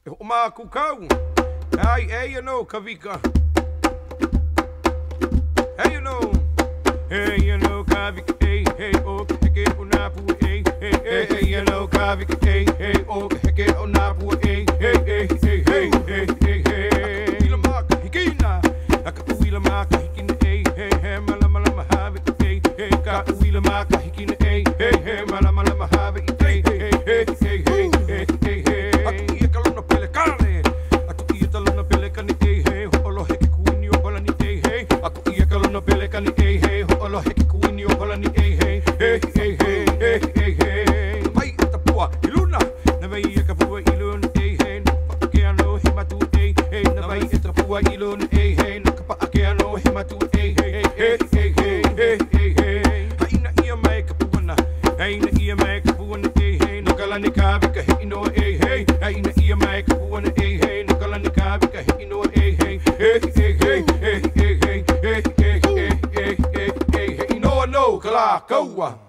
Uma kukau. Hey, you know, Kavika. Hey, you know. Hey, you know, Kavika. Hey, oh, heke unapu. Hey, you know, Kavika. Hey, oh, heke unapu. Hey. Ila maka hikina. Aka uila maka hikina. Hey, mala mahavi. Hey, ka uila maka hikina. Hey, mala mahavi. Hey. Go.